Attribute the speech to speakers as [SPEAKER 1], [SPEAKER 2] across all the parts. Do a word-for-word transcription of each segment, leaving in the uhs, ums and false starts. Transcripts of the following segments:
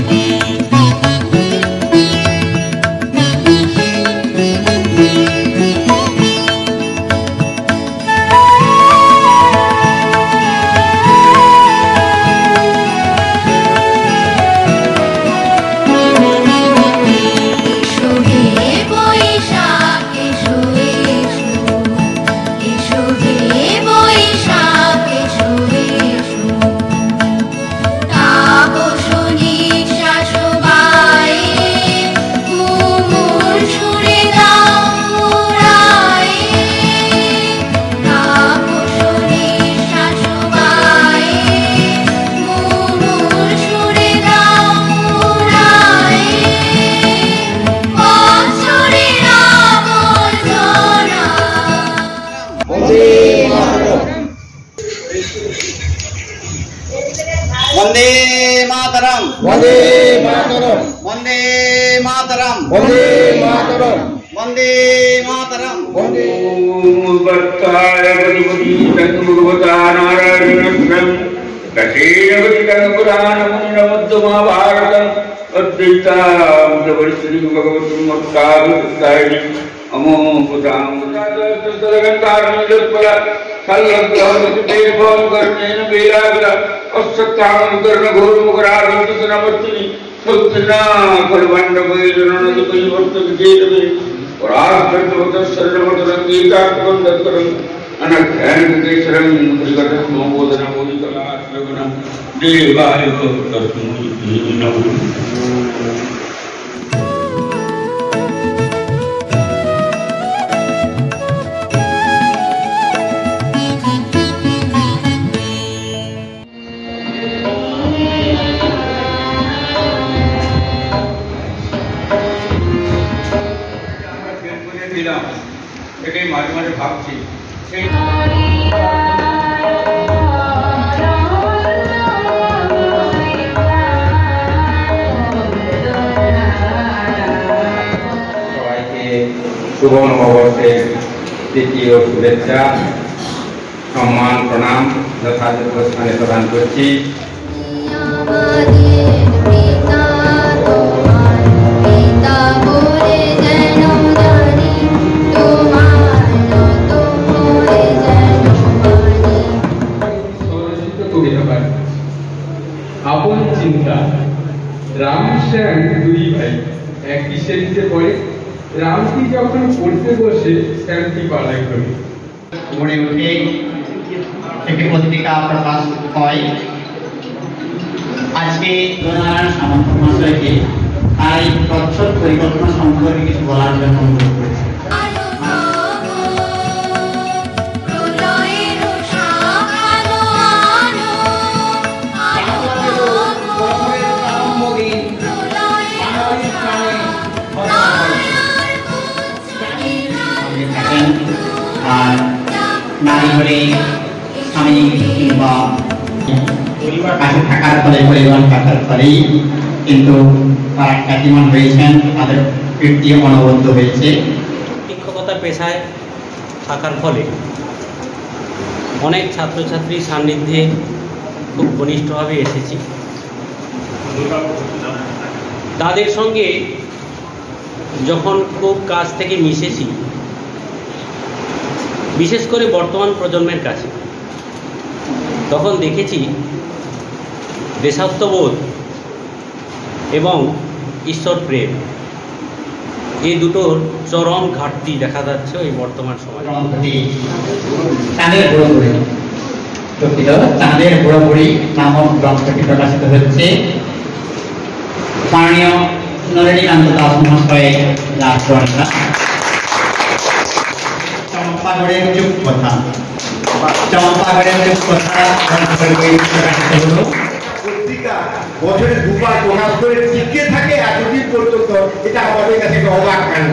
[SPEAKER 1] वंदे मातरम
[SPEAKER 2] वंदे मातरम
[SPEAKER 1] वंदे मातरम
[SPEAKER 2] वंदे मातरम
[SPEAKER 1] वंदे मातरम
[SPEAKER 2] वंदे
[SPEAKER 3] भक्ताय पतिपति तन्मभगवता नारायणस्त्रं कथेयवतितं पुराणमुनिनमद्दमाभारतम् अद्वैतामृतवर्षिणीं भगवतीं मत्काव्यकृतायिनीं अमो पुतां तदगन्तारणीलोत्पला सल्लग्रहवतितेर्भवं कर्णेन वीराग्र अश्वत्थामकर्णघोरमुखरागन्तनमर्तिनि सुत्ना फलभण्डवैरणनदुपैवर्तविजेतवे परास्कृतवतशरणमतरङ्गीकात्मकं दत्तरम् अनध्यानकेशरं मुद्रिकटस्मोदनमोदिकलाश्रगुणं देवाय तस्मै नमः। এটাই মাঝে মাঝে ভাবছি সেই
[SPEAKER 4] সবাইকে শুভ নববর্ষের তৃতীয় শুভেচ্ছা সম্মান প্রণাম যথাযথ স্থানে প্রদান করছি।
[SPEAKER 5] আপন চিন্তা রাম শ্যাম দুই ভাই একই শ্রেণীতে পড়ে। রামটি যখন পড়তে বসে শ্যামটি পালায় করে
[SPEAKER 6] গড়ে উঠে একটি পত্রিকা প্রকাশ হয়। আজকে নারায়ণ সামন্ত মহাশয়কে তার এই প্রচ্ছদ পরিকল্পনা সম্পর্কে কিছু বলার জন্য অনুরোধ করেছে। আর নারী হলে স্বামী কিংবা পরিবার কাছে থাকার ফলে পরিবার থাকার ফলেই কিন্তু তারা খ্যাতিমান হয়েছেন, তাদের কীর্তি অনবদ্য হয়েছে।
[SPEAKER 7] শিক্ষকতার পেশায় থাকার ফলে অনেক ছাত্রছাত্রীর সান্নিধ্যে খুব ঘনিষ্ঠভাবে এসেছি। তাদের সঙ্গে যখন খুব কাছ থেকে মিশেছি, বিশেষ করে বর্তমান প্রজন্মের কাছে, তখন দেখেছি দেশাত্মবোধ এবং ঈশ্বর প্রেম এই দুটোর চরম ঘাটতি দেখা যাচ্ছে এই বর্তমান সমাজে।
[SPEAKER 6] চাঁদের বুড়ো বুড়ি দুঃখিত চাঁদের বুড়ো বুড়ি নামক গ্রন্থটি প্রকাশিত হচ্ছে। মাননীয় নলিনীকান্ত দাস মহাশয় রাষ্ট্রনেতা চম্পাগড়ের যুগ কথা চম্পাগড়ের যুগ কথা
[SPEAKER 2] পত্রিকা বছরে দুবার প্রকাশ করে টিকে থাকে এতদিন পর্যন্ত, এটা আমাদের কাছে একটা অবাক কাণ্ড।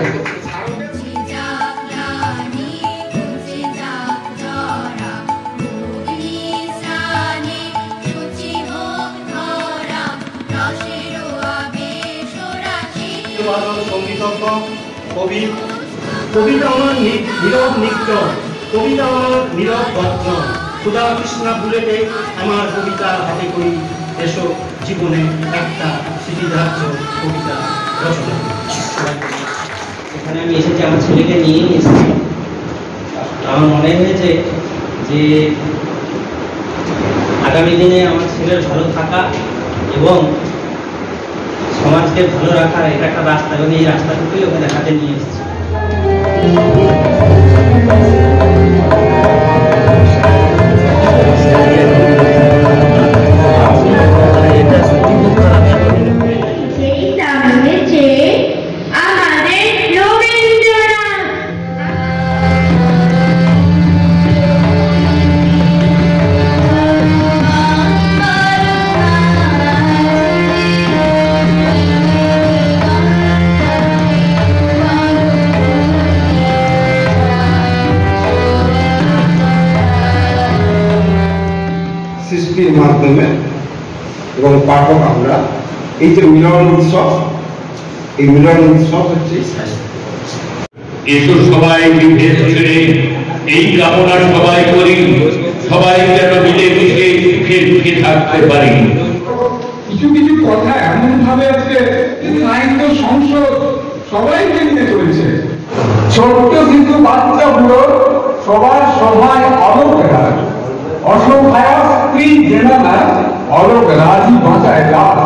[SPEAKER 8] সঙ্গীতজ্ঞ কবি, কবিতা আমার নীরব নির্জন, কবিতা আমার নীরব বর্জন, ক্ষুধা কৃষ্ণা বুলেটে আমার কবিতা হাতে করি এসো জীবনে একটা স্মৃতিধার্য কবিতা রচনা।
[SPEAKER 9] এখানে আমি এসেছি আমার ছেলেকে নিয়ে এসেছি। আমার মনে হয়েছে যে আগামী দিনে আমার ছেলের ভালো থাকা এবং সমাজকে ভালো রাখার এটা একটা রাস্তা, এবং এই রাস্তাটুকুই ওকে দেখাতে নিয়ে এসেছি।
[SPEAKER 2] সৃষ্টির মাধ্যমে এবং পাঠক আমরা এই যে মিলন উৎসব, এই মিলন উৎসব হচ্ছে
[SPEAKER 3] এসো সবাই বিভেদ ছেড়ে এই কামনা সবাই করি, সবাই যেন মিলে মিশে সুখে সুখে থাকতে পারি।
[SPEAKER 5] কিছু কিছু কথা এমন ভাবে আছে যে সাহিত্য সংসদ সবাইকে নিয়ে চলছে। ছোট্ট কিন্তু বাচ্চা বুড়ো সবার সভায় অলোক রাজ, অসহায় স্ত্রী জেনানা অলোক রাজই বাঁচায় লাভ।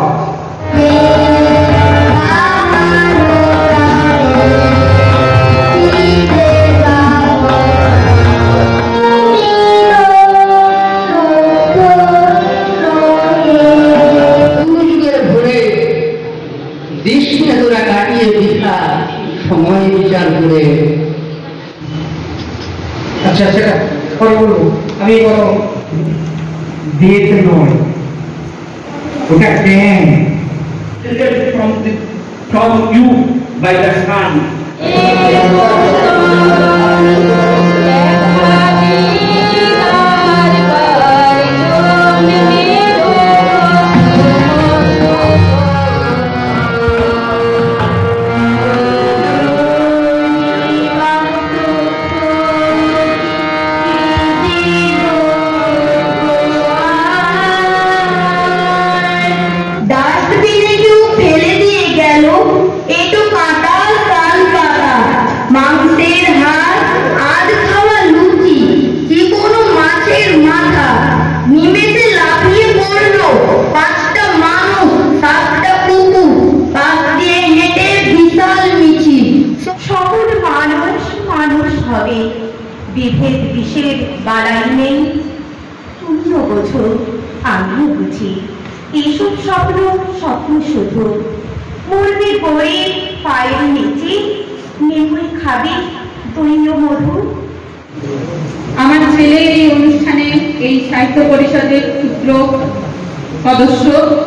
[SPEAKER 6] সময় বিচার করে আচ্ছা আচ্ছা পরে বলবো। আমি বলো দিয়েছে নয়, ওটা ট্যাং
[SPEAKER 3] From the from you by the sun.
[SPEAKER 10] বিভেদ বিষের বাড়াই নেই, তুমিও বোঝো আমিও বুঝি, এইসব স্বপ্ন স্বপ্ন শুধু। মরবি বইয়ের পায়ের নিচে, নেমে খাবে দৈন্য মধু।
[SPEAKER 11] আমার ছেলে এই অনুষ্ঠানে এই সাহিত্য পরিষদের ক্ষুদ্র সদস্য।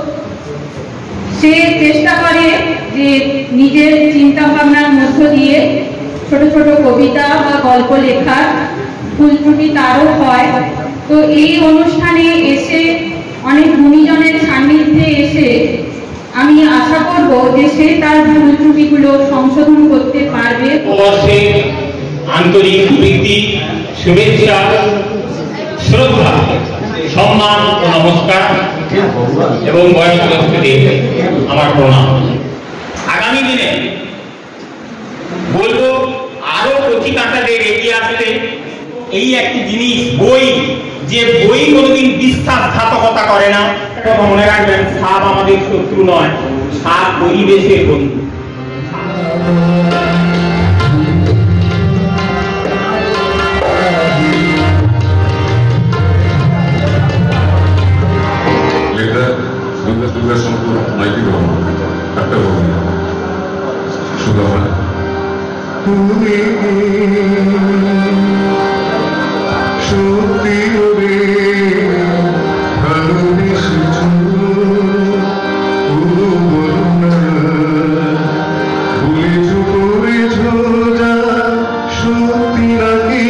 [SPEAKER 11] সে চেষ্টা করে যে নিজের চিন্তা ভাবনার মধ্য দিয়ে ছোট ছোট কবিতা বা গল্প লেখার, ভুল ত্রুটি তারও হয়। তো এই অনুষ্ঠানে এসে অনেক গুণীজনের সান্নিধ্যে এসে আমি আশা করব যে সে তার ভুল ত্রুটিগুলো সংশোধন করতে পারবে।
[SPEAKER 3] আন্তরিক প্রীতি, শুভেচ্ছা, শ্রদ্ধা, সম্মান ও নমস্কার এবং বয়স্ক ব্যক্তিদের আমার প্রণাম। আগামী দিনে বলবো আরো পথিকাটাদের এগিয়ে আসতে। এই একটি জিনিস বই, যে বই কোনোদিন বিশ্বাসঘাতকতা করে না। মনে রাখবেন, সাপ আমাদের শত্রু নয়, সাপ পরিবেশের বন্ধু।
[SPEAKER 12] তুমি সত্যি রে ভালোবেসেছ, ভুলেছ করেছ যা সত্যি নাকি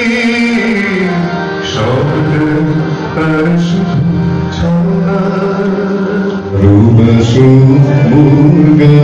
[SPEAKER 12] সবটা তার শুধু ছড়া রূপসু মুর্গা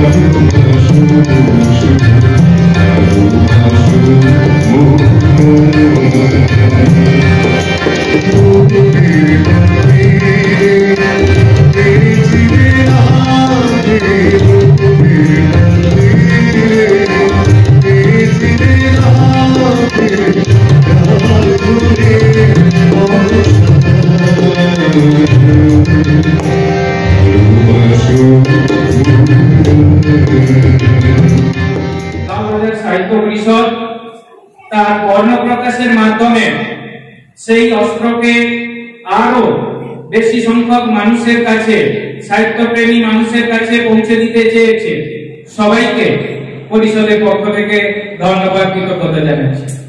[SPEAKER 12] আমার
[SPEAKER 3] সাহিত্য পরিষদ তার বর্ণ প্রকাশের মাধ্যমে সেই অস্ত্রকে আরো বেশি সংখ্যক মানুষের কাছে, সাহিত্যপ্রেমী মানুষের কাছে পৌঁছে দিতে চেয়েছে। সবাইকে পরিষদের পক্ষ থেকে ধন্যবাদ, কৃতজ্ঞতা জানাচ্ছি।